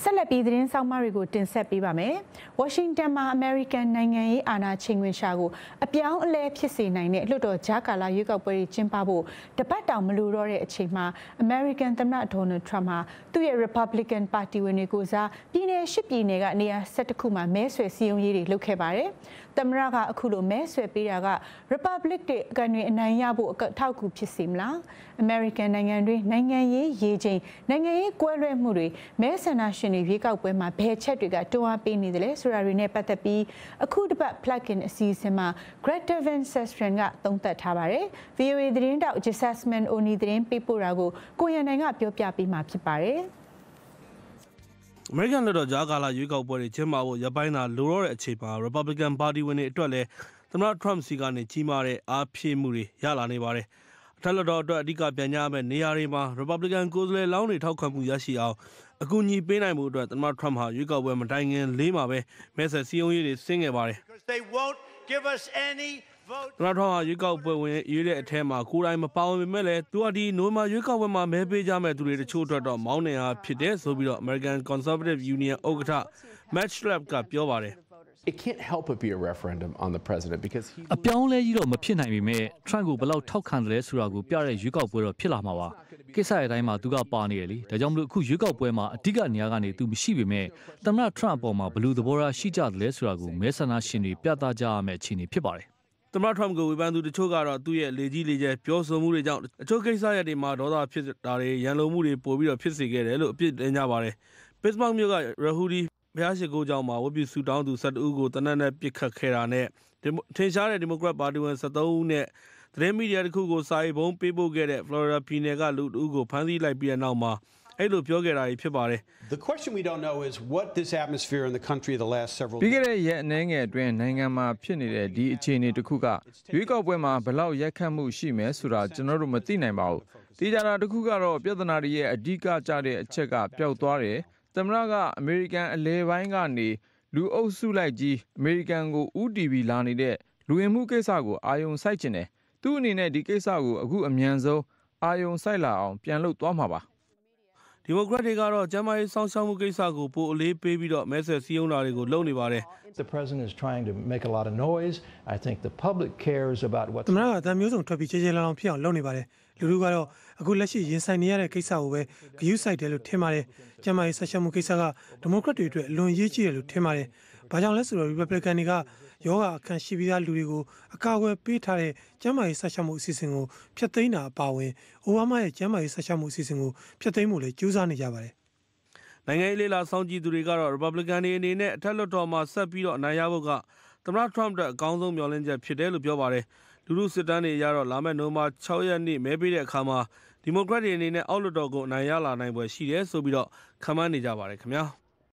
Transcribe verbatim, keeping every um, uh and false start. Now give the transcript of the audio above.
ဆက်လက်ပြီးသတင်းဆောင်မတွေကိုတင်ဆက်ပေးပါမယ်။ဝါရှင်တန်မှာအမေရိကန်နိုင်ငံရေးအာဏာချိန်ခွင်ရှာကိုအပြောင်းအလဲဖြစ်စေနိုင်တဲ့လွှတ်တော်ကြားကာလရွေးကောက်ပွဲကျင်းပဖို့တပတ်တောင်မလိုတော့တဲ့အချိန်မှာအမေရိကန်သမ္မတဒေါ်နယ်ထရမ့်ဟာသူ့ရဲ့ Republican ပါတီဝင်တွေကိုစားပြည်နယ်ရှစ်ပြည်နယ်ကနေရာ၁၁ခုမှာမဲဆွယ်စည်းရုံးရေးတွေလုပ်ခဲ့ပါတယ်။သမ္မတကအခုလိုမဲဆွယ်ပေးတာက Republic တွေကနေအနိုင်ရဖို့အထောက်အကူဖြစ်စေမလား။ American နိုင်ငံတွင်နိုင်ငံရေးရေချိန်နိုင်ငံရေးကွဲလွဲမှုတွေမဲဆန္ဒရှင်တွေရွေးကောက်ပွဲမှာဘယ်ချက်တွေကတွန်းအားပေးနေတယ်လဲဆိုတာတွေနဲ့ပတ်သက်ပြီးအခုတစ်ပတ် plug-in အစီအစဉ်မှာ Greta Van Susteren ကသုံးသပ်ထားပါတယ်။ V O A သတင်းတောက် Jasmine Oni သတင်းပေးပို့တာကိုကိုရန်နိုင်ကပြောပြပေးမှာဖြစ်ပါတယ်။ American လွှတ်တော်ကြားကာလရွေးကောက်ပွဲတွေကျင်းပဖို့ရပ်ပိုင်းသာလိုတော့တဲ့အချိန်မှာ Republican ပါတီဝင်တွေအတွက်လည်းသမ္မတ Trump စီကနေကြီးမားတဲ့အားဖြည့်မှုတွေရလာနေပါတယ်။အထက်လွှတ်တော်အတွက်အဓိကပြန်ကြရမယ့်နေရာတွေမှာ Republican ကိုယ်စားလှယ်လောင်းတွေထောက်ခံမှုရရှိအောင်အကူအညီပေးနိုင်မှုအတွက်သမ္မတ Trump ဟာရွေးကောက်ပွဲမတိုင်ခင်လေးမှာပဲမဲဆွယ်စည်းရုံးရေးတွေဆင်းခဲ့ပါတယ်။ သမ္မတ Trump ဟာရွေးကောက်ပွဲဝင်ရွေးတဲ့အထဲမှာကိုယ်တိုင်မပါဝင်ပေမဲ့လည်းသူကဒီနိုဝင်ဘာရွေးကောက်ပွဲမှာမဲပေးကြမဲ့သူတွေတချို့အတွက်တော့မောင်းနှင်အားဖြစ်တယ်ဆိုပြီးတော့ American Conservative Union ဥက္ကဋ္ဌ Matt Schlapp ကပြောပါတယ်။ It can't help but be a referendum on the president because he အပြောင်းလဲကြီးတော့မဖြစ်နိုင်ပေမဲ့ Trump ကိုဘယ်လောက်ထောက်ခံတယ်ဆိုတာကိုပြတဲ့ရွေးကောက်ပွဲတော့ဖြစ်လာမှာပါ။ကိစ္စရဲ့အတိုင်းမှာသူကပါနေတယ်လေ။ဒါကြောင့်မလို့အခုရွေးကောက်ပွဲမှာအဓိကနေရာကနေသူမရှိပေမဲ့သမ္မတ Trump အပေါ်မှာဘယ်လိုသဘောထားရှိကြတယ်လဲဆိုတာကိုမဲဆန္ဒရှင်တွေပြသကြရမယ့်အခြေအနေဖြစ်ပါတယ်။သမ္မတ Trump ကိုဝေဖန်သူတချို့ကတော့သူ့ရဲ့လေကြီးလေကျယ်ပြောဆိုမှုတွေကြောင့်အချို့ကိစ္စရပ်တွေမှာဒေါသဖြစ်တာတွေရန်လိုမှုတွေပိုပြီးတော့ဖြစ်စေခဲ့တယ်လို့အပြစ်တင်ကြပါတယ်။ Pittsburgh မြို့က Rahuri ဘုရားရှိခိုးကျောင်းမှာဝတ်ပြုဆုတောင်းသူ၁၁ဦးကိုတနက်နဲ့ပစ်ခတ်ခဲ့တာနဲ့ထင်ရှားတဲ့ဒီမိုကရက်ပါတီဝင်၁၃ဦးနဲ့သတင်းမီဒီယာတစ်ခုကိုစာရေးပုံပေးပို့ခဲ့တဲ့ Florida ပြည်နယ်ကလူတဦးကိုဖမ်းဆီးလိုက်ပြီးတဲ့နောက်မှာအဲ့လိုပြောခဲ့တာကြီးဖြစ်ပါတယ်။ The question we don't know is what this atmosphere in the country the last several ပြီးခဲ့တဲ့ရက်အနည်းငယ်အတွင်းနိုင်ငံမှာဖြစ်နေတဲ့ဒီအခြေအနေတစ်ခုကရွေးကောက်ပွဲမှာဘယ်လောက်ရိုက်ခတ်မှုရှိမယ်ဆိုတာကျွန်တော်တို့မသိနိုင်ပါဘူး။ဒီကြတာတစ်ခုကတော့ပြဿနာတွေရဲ့အဓိကကျတဲ့အချက်ကပျောက်သွားတယ်။သမ္မတကအမေရိကန်အလဲပိုင်းကနေလူအုပ်စုလိုက်ကြီးအမေရိကန်ကိုဦးတီဗီလာနေတဲ့လူဝင်မှုကိစ္စကိုအာယုံစိုက်ခြင်းတယ်။သူ့အနေနဲ့ဒီကိစ္စကိုအခုအမြန်ဆုံးအာယုံစိုက်လာအောင်ပြန်လုပ်သွားမှာပါ။ဒီမိုကရက်တွေကတော့ကျန်းမာရေးစောင့်ရှောက်မှုကိစ္စကိုပိုအလေးပေးပြီးတော့မဲဆွယ်စည်းရုံးတာတွေကိုလုပ်နေပါတယ်။ The president is trying to make a lot of noise. I think the public cares about what သမ္မတကအတမ်းမျိုးစုံထွက်ပြီးခြေခြေလောင်လောင်ဖြစ်အောင်လုပ်နေပါတယ်။လူလူကတော့အခုလက်ရှိရင်ဆိုင်နေရတဲ့ကိစ္စကိုပဲဂရုစိုက်တယ်လို့ထင်ပါတယ်။ကျန်းမာရေးဆက်ရှုံးမှုကိစ္စကဒီမိုကရက်တွေအတွက်အလွန်ရေးကြီးတယ်လို့ထင်ပါတယ်။ဘာကြောင့်လဲဆိုတော့ Republican တွေကယောဂအခန့်ရှိပြီးသားလူတွေကိုအကာအကွယ်ပေးထားတဲ့ကျန်းမာရေးဆက်ရှုံးမှုအစီအစဉ်ကိုဖျက်သိမ်းတာအပါအဝင်အိုဘားမားရဲ့ကျန်းမာရေးဆက်ရှုံးမှုအစီအစဉ်ကိုဖျက်သိမ်းဖို့လည်းကြိုးစားနေကြပါတယ်။နိုင်ငံရေးလေလာစောင့်ကြည့်သူတွေကတော့ Republican တွေအနေနဲ့အထက်လွှတ်တော်မှာဆက်ပြီးတော့အနိုင်ရဖို့ကသမ္မတ Trump အတွက်အကောင်းဆုံးမျှော်လင့်ချက်ဖြစ်တယ်လို့ပြောပါတယ်။လူလူစစ်တမ်းတွေအရတော့လာမယ့်နိုဝင်ဘာ၆ရက်နေ့မဲပေးတဲ့အခါမှာဒီမိုကရက်တွေအနေနဲ့အောက်လွှတ်တော်ကိုအနိုင်ရလာနိုင်ပွဲရှိတယ်ဆိုပြီးတော့ခန့်မှန်းနေကြပါတယ်ခင်ဗျာ။